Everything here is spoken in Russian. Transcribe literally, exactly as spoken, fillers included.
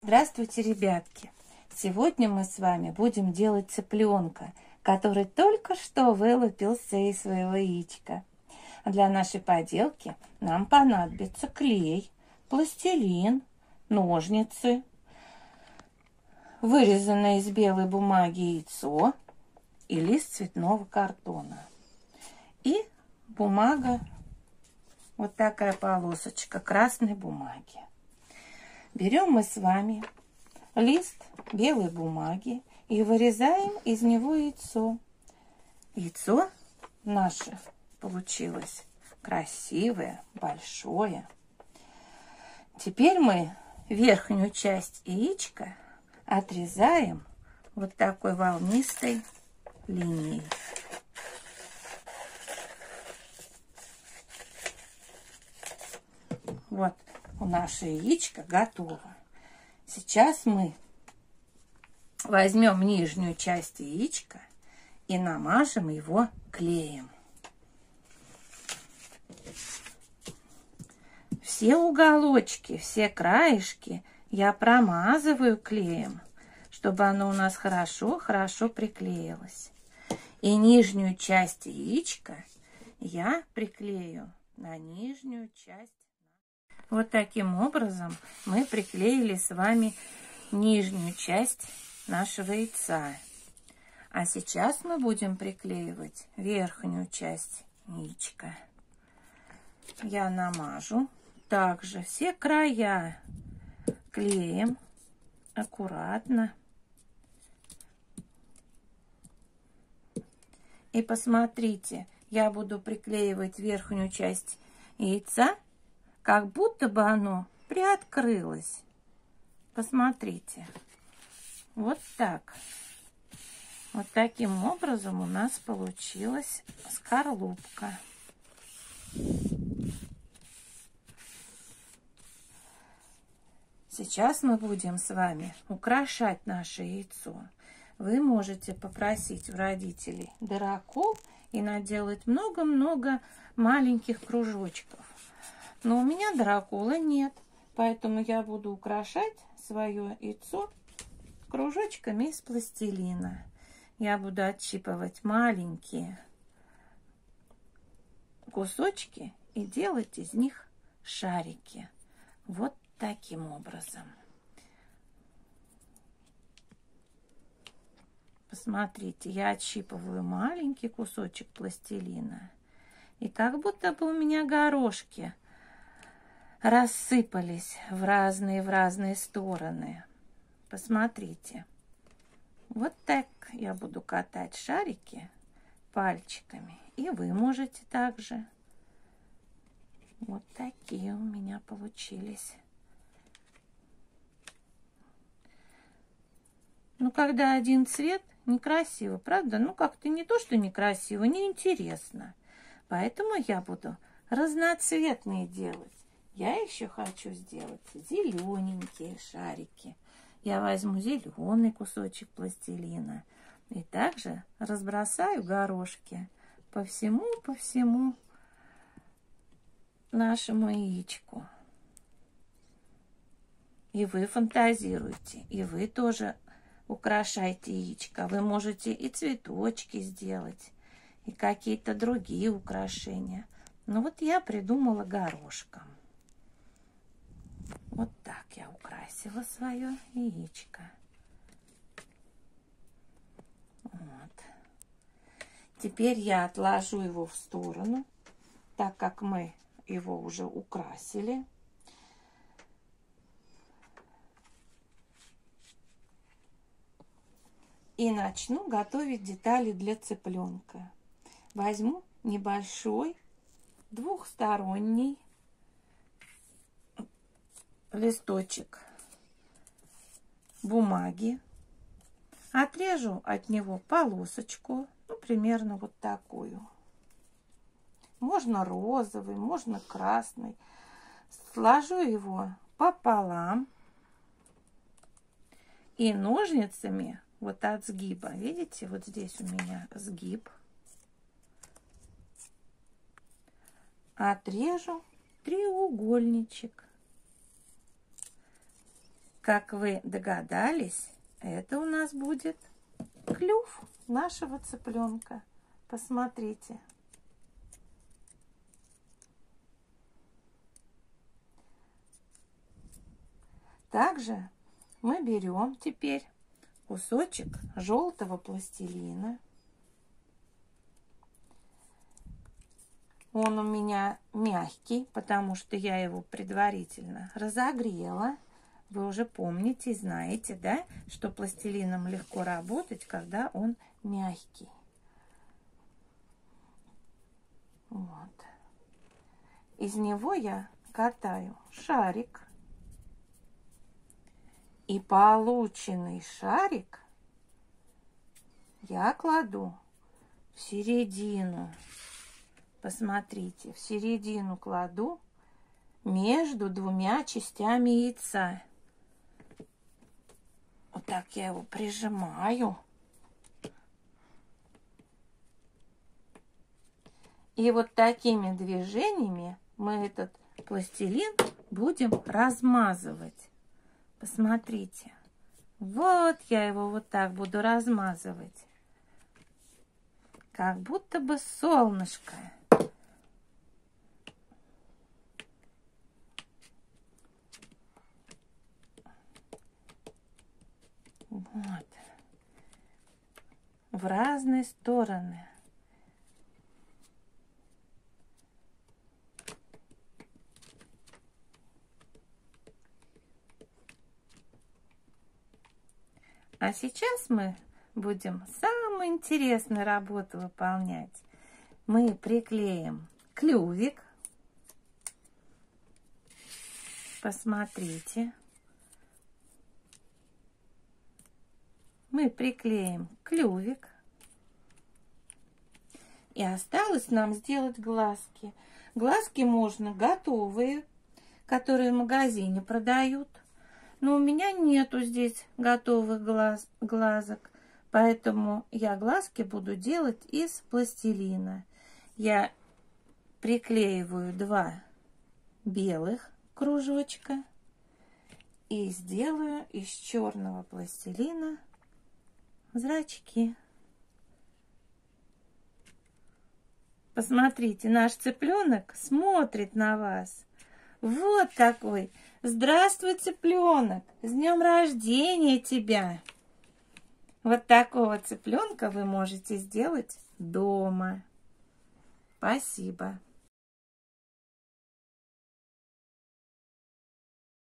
Здравствуйте, ребятки! Сегодня мы с вами будем делать цыпленка, который только что вылупился из своего яичка. Для нашей поделки нам понадобится клей, пластилин, ножницы, вырезанное из белой бумаги яйцо и лист цветного картона. И бумага, вот такая полосочка красной бумаги. Берем мы с вами лист белой бумаги и вырезаем из него яйцо. Яйцо наше получилось красивое, большое. Теперь мы верхнюю часть яичка отрезаем вот такой волнистой линией. Вот наше яичко готово. Сейчас мы возьмем нижнюю часть яичка и намажем его клеем. Все уголочки, все краешки я промазываю клеем, чтобы оно у нас хорошо-хорошо приклеилось. И нижнюю часть яичка я приклею на нижнюю часть. Вот таким образом мы приклеили с вами нижнюю часть нашего яйца. А сейчас мы будем приклеивать верхнюю часть яичка. Я намажу также все края клеем аккуратно. И посмотрите, я буду приклеивать верхнюю часть яйца, как будто бы оно приоткрылось. Посмотрите. Вот так. Вот таким образом у нас получилась скорлупка. Сейчас мы будем с вами украшать наше яйцо. Вы можете попросить у родителей дырокол и наделать много-много маленьких кружочков. Но у меня дырокола нет, поэтому я буду украшать свое яйцо кружочками из пластилина. Я буду отщипывать маленькие кусочки и делать из них шарики. Вот таким образом. Посмотрите, я отщипываю маленький кусочек пластилина. И как будто бы у меня горошки рассыпались в разные в разные стороны. Посмотрите. Вот так я буду катать шарики пальчиками. И вы можете также. Вот такие у меня получились. Ну, когда один цвет, некрасиво, правда? Ну, как-то не то, что некрасиво, неинтересно. Поэтому я буду разноцветные делать. Я еще хочу сделать зелененькие шарики. Я возьму зеленый кусочек пластилина и также разбросаю горошки по всему, по всему нашему яичку. И вы фантазируйте, и вы тоже украшайте яичко. Вы можете и цветочки сделать, и какие-то другие украшения. Но вот я придумала горошком. Вот так я украсила свое яичко. Вот. Теперь я отложу его в сторону, так как мы его уже украсили. И начну готовить детали для цыпленка. Возьму небольшой двухсторонний листочек бумаги, отрежу от него полосочку, ну, примерно вот такую. Можно розовый, можно красный. Сложу его пополам и ножницами вот от сгиба, видите, вот здесь у меня сгиб, отрежу треугольничек. как вы догадались, это у нас будет клюв нашего цыпленка. Посмотрите. Также мы берем теперь кусочек желтого пластилина. Он у меня мягкий, потому что я его предварительно разогрела. Вы уже помните и знаете, да, что пластилином легко работать, когда он мягкий. Вот. Из него я катаю шарик. И полученный шарик я кладу в середину. Посмотрите, в середину кладу между двумя частями яйца. Вот так я его прижимаю. И вот такими движениями мы этот пластилин будем размазывать. Посмотрите. Вот я его вот так буду размазывать. Как будто бы солнышко. Вот. В разные стороны. А сейчас мы будем самую интересную работу выполнять. Мы приклеим клювик. Посмотрите. Мы приклеим клювик. И осталось нам сделать глазки. Глазки можно готовые, которые в магазине продают. Но у меня нету здесь готовых глаз, глазок. Поэтому я глазки буду делать из пластилина. Я приклеиваю два белых кружочка и сделаю из черного пластилина зрачки. Посмотрите, наш цыпленок смотрит на вас. Вот такой. Здравствуй, цыпленок. С днем рождения тебя. Вот такого цыпленка вы можете сделать дома. Спасибо.